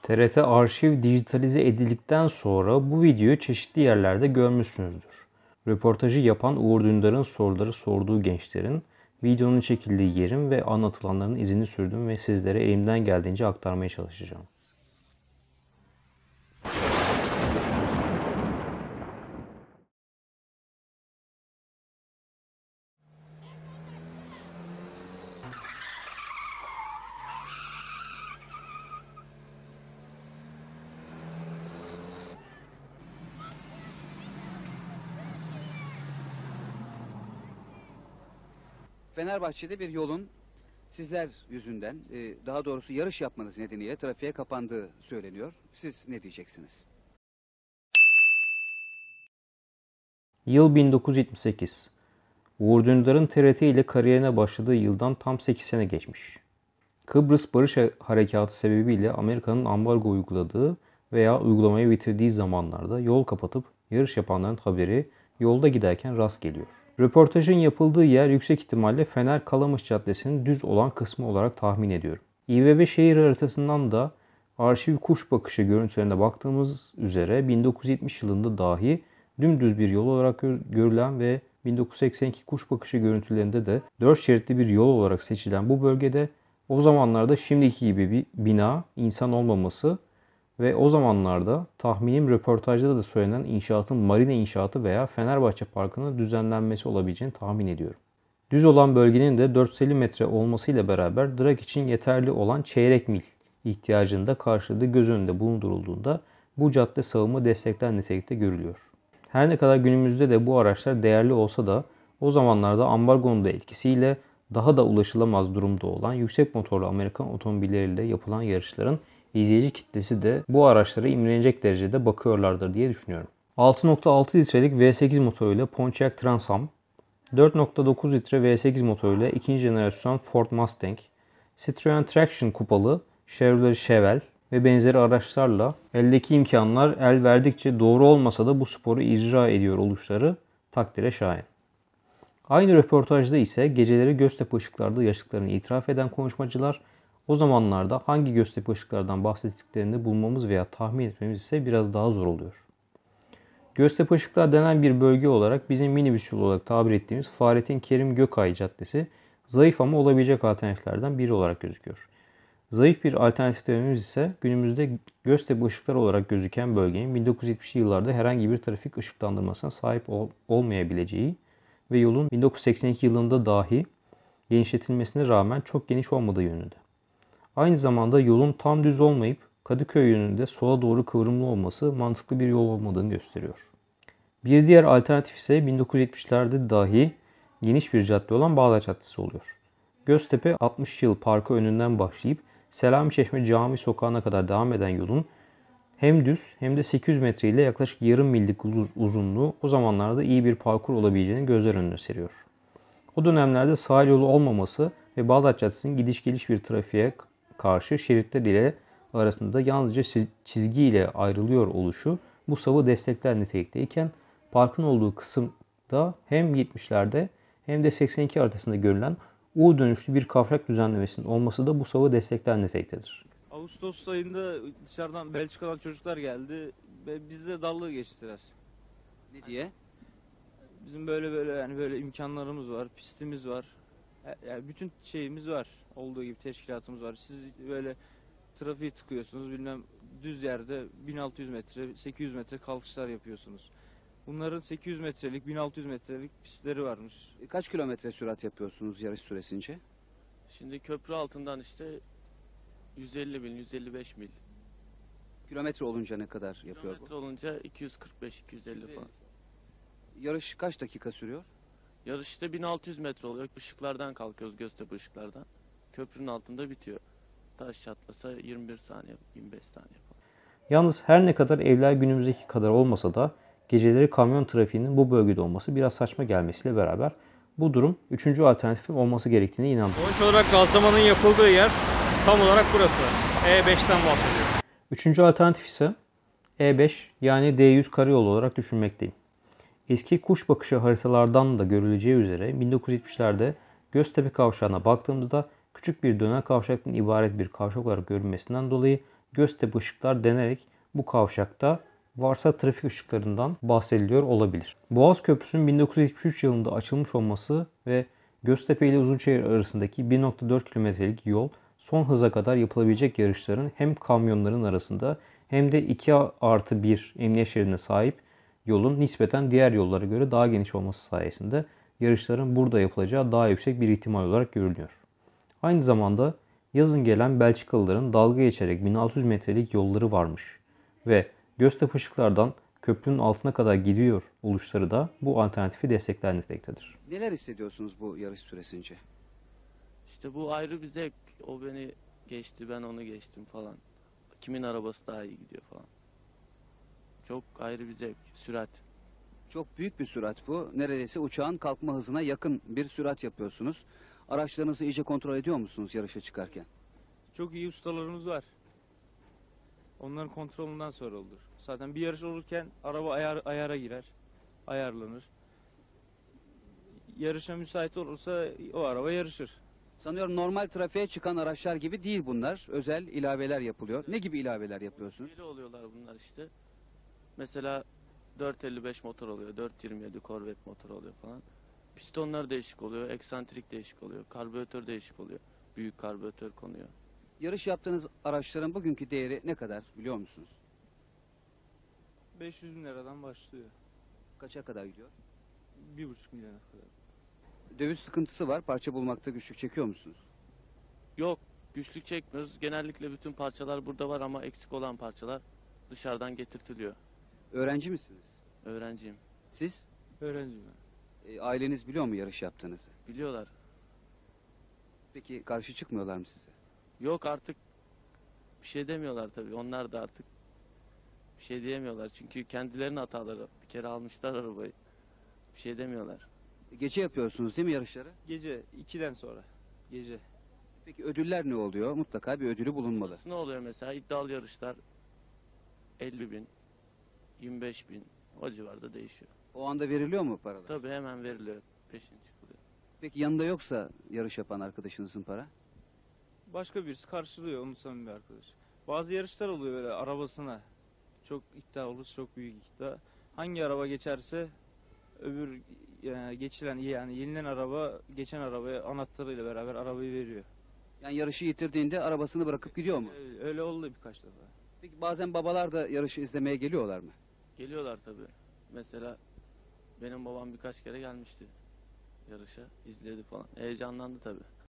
TRT arşiv dijitalize edildikten sonra bu videoyu çeşitli yerlerde görmüşsünüzdür. Röportajı yapan Uğur Dündar'ın soruları sorduğu gençlerin videonun çekildiği yerin ve anlatılanların izini sürdüm ve sizlere elimden geldiğince aktarmaya çalışacağım. Fenerbahçe'de bir yolun sizler yüzünden, daha doğrusu yarış yapmanız nedeniyle trafiğe kapandığı söyleniyor. Siz ne diyeceksiniz? Yıl 1978. Uğur Dündar'ın TRT ile kariyerine başladığı yıldan tam 8 sene geçmiş. Kıbrıs Barış Harekatı sebebiyle Amerika'nın ambargo uyguladığı veya uygulamayı bitirdiği zamanlarda yol kapatıp yarış yapanların haberi yolda giderken rast geliyor. Röportajın yapıldığı yer yüksek ihtimalle Fener-Kalamış Caddesi'nin düz olan kısmı olarak tahmin ediyorum. İBB şehir haritasından da arşiv kuş bakışı görüntülerine baktığımız üzere 1970 yılında dahi dümdüz bir yol olarak görülen ve 1982 kuş bakışı görüntülerinde de 4 şeritli bir yol olarak seçilen bu bölgede o zamanlarda şimdiki gibi bir bina, insan olmaması ve o zamanlarda tahminim röportajda da söylenen inşaatın marina inşaatı veya Fenerbahçe Parkı'nın düzenlenmesi olabileceğini tahmin ediyorum. Düz olan bölgenin de 450 metre olmasıyla beraber drag için yeterli olan çeyrek mil ihtiyacını da karşıladığı göz önünde bulundurulduğunda bu cadde sağımı destekler nitelikte görülüyor. Her ne kadar günümüzde de bu araçlar değerli olsa da o zamanlarda ambargonun da etkisiyle daha da ulaşılamaz durumda olan yüksek motorlu Amerikan otomobilleriyle yapılan yarışların izleyici kitlesi de bu araçlara imrenecek derecede bakıyorlardır diye düşünüyorum. 6.6 litrelik V8 motoruyla Pontiac Trans Am, 4.9 litre V8 motoruyla ikinci jenerasyon Ford Mustang, Citroen Traction kupalı Chevrolet Chevelle ve benzeri araçlarla eldeki imkanlar el verdikçe doğru olmasa da bu sporu icra ediyor oluşları takdire şayan. Aynı röportajda ise geceleri Göztepe ışıklarda yaşadıklarını itiraf eden konuşmacılar o zamanlarda hangi Göztepe ışıklardan bahsettiklerini bulmamız veya tahmin etmemiz ise biraz daha zor oluyor. Göztepe ışıklar denen bir bölge olarak bizim minibüs yolu olarak tabir ettiğimiz Fahrettin Kerim Gökay Caddesi zayıf ama olabilecek alternatiflerden biri olarak gözüküyor. Zayıf bir alternatif dememiz ise günümüzde Göztepe ışıklar olarak gözüken bölgenin 1970'li yıllarda herhangi bir trafik ışıklandırmasına sahip olmayabileceği ve yolun 1982 yılında dahi genişletilmesine rağmen çok geniş olmadığı yönünde. Aynı zamanda yolun tam düz olmayıp Kadıköy yönünde sola doğru kıvrımlı olması mantıklı bir yol olmadığını gösteriyor. Bir diğer alternatif ise 1970'lerde dahi geniş bir cadde olan Bağdat Caddesi oluyor. Göztepe 60 yıl parkı önünden başlayıp Selamiçeşme Cami Sokağı'na kadar devam eden yolun hem düz hem de 800 metre ile yaklaşık yarım millik uzunluğu o zamanlarda iyi bir parkur olabileceğini gözler önüne seriyor. O dönemlerde sahil yolu olmaması ve Bağdat Caddesi'nin gidiş geliş bir trafiğe karşı şeritler ile arasında yalnızca çizgi ile ayrılıyor oluşu bu savı destekler nitelikteyken parkın olduğu kısımda hem 70'lerde hem de 82 haritasında görülen U dönüşlü bir kavşak düzenlemesinin olması da bu savı destekler niteliktedir. Ağustos ayında dışarıdan Belçika'dan çocuklar geldi ve bizle dalga geçtiler. Ne diye? Bizim böyle yani böyle imkanlarımız var, pistimiz var. Yani bütün şeyimiz var. Olduğu gibi teşkilatımız var. Siz böyle trafiği tıkıyorsunuz, bilmem düz yerde 1600 metre, 800 metre kalkışlar yapıyorsunuz. Bunların 800 metrelik, 1600 metrelik pistleri varmış. Kaç kilometre sürat yapıyorsunuz yarış süresince? Şimdi köprü altından işte 150 mil, 155 mil. Kilometre olunca ne kadar yapıyor Kilometre olunca 245-250 falan. Yarış kaç dakika sürüyor? Yarış işte 1600 metre oluyor. Işıklardan kalkıyoruz, Göztepe ışıklardan. Köprünün altında bitiyor. Taş çatlasa 21 saniye, 25 saniye falan. Yalnız her ne kadar evler günümüzdeki kadar olmasa da geceleri kamyon trafiğinin bu bölgede olması biraz saçma gelmesiyle beraber bu durum 3. alternatifin olması gerektiğine inandım. Sonuç olarak gazlamanın yapıldığı yer tam olarak burası. E5'ten bahsediyoruz. 3. alternatif ise E5 yani D100 karayolu olarak düşünmekteyim. Eski kuş bakışı haritalardan da görüleceği üzere 1970'lerde Göztepe kavşağına baktığımızda küçük bir döner kavşaktan ibaret bir kavşak olarak görünmesinden dolayı Göztepe ışıklar denerek bu kavşakta varsa trafik ışıklarından bahsediliyor olabilir. Boğaz Köprüsü'nün 1973 yılında açılmış olması ve Göztepe ile Uzunçayır arasındaki 1,4 kilometrelik yol son hıza kadar yapılabilecek yarışların hem kamyonların arasında hem de 2+1 emniyet şeridine sahip yolun nispeten diğer yollara göre daha geniş olması sayesinde yarışların burada yapılacağı daha yüksek bir ihtimal olarak görülüyor. Aynı zamanda yazın gelen Belçikalıların dalga geçerek 1600 metrelik yolları varmış ve Göztepe ışıklardan köprünün altına kadar gidiyor oluşları da bu alternatifi destekler niteliktedir. Neler hissediyorsunuz bu yarış süresince? İşte bu ayrı bir zevk. O beni geçti, ben onu geçtim falan. Kimin arabası daha iyi gidiyor falan. Çok ayrı bir zevk, sürat. Çok büyük bir sürat bu. Neredeyse uçağın kalkma hızına yakın bir sürat yapıyorsunuz. Araçlarınızı iyice kontrol ediyor musunuz yarışa çıkarken? Çok iyi ustalarımız var. Onların kontrolünden sonra olur. Zaten bir yarış olurken araba ayara girer, ayarlanır. Yarışa müsait olursa o araba yarışır. Sanıyorum normal trafiğe çıkan araçlar gibi değil bunlar. Özel ilaveler yapılıyor. Ne gibi ilaveler yapıyorsunuz? Böyle oluyorlar bunlar işte. Mesela 455 motor oluyor, 427 Corvette motor oluyor falan. Pistonlar değişik oluyor, eksantrik değişik oluyor, karbüratör değişik oluyor. Büyük karbüratör konuyor. Yarış yaptığınız araçların bugünkü değeri ne kadar biliyor musunuz? 500 bin liradan başlıyor. Kaça kadar gidiyor? 1,5 milyona kadar. Döviz sıkıntısı var. Parça bulmakta güçlük çekiyor musunuz? Yok, güçlük çekmiyoruz. Genellikle bütün parçalar burada var ama eksik olan parçalar dışarıdan getirtiliyor. Öğrenci misiniz? Öğrenciyim. Siz? Öğrenciyim ben. Aileniz biliyor mu yarış yaptığınızı? Biliyorlar. Peki karşı çıkmıyorlar mı size? Yok artık bir şey demiyorlar tabii. Onlar da artık bir şey diyemiyorlar. Çünkü kendilerinin hataları. Bir kere almışlar arabayı. Bir şey demiyorlar. Gece yapıyorsunuz değil mi yarışları? Gece 2'den sonra. Gece. Peki ödüller ne oluyor? Mutlaka bir ödülü bulunmalı. Ne oluyor mesela? İddialı yarışlar 50 bin, 25 bin o civarda değişiyor. O anda veriliyor mu paralar? Tabii hemen veriliyor. Peşin çıkılıyor. Peki yanında yoksa yarış yapan arkadaşınızın para? Başka birisi karşılıyor, onun samimi bir arkadaş. Bazı yarışlar oluyor böyle arabasına. Çok iddialı, çok büyük iddia. Hangi araba geçerse öbür geçilen yani yenilen araba geçen arabaya anahtarıyla beraber arabayı veriyor. Yani yarışı yitirdiğinde arabasını bırakıp gidiyor mu? Öyle oldu birkaç defa. Peki bazen babalar da yarışı izlemeye geliyorlar mı? Geliyorlar tabii. Mesela benim babam birkaç kere gelmişti yarışa. İzledi falan. Heyecanlandı tabii.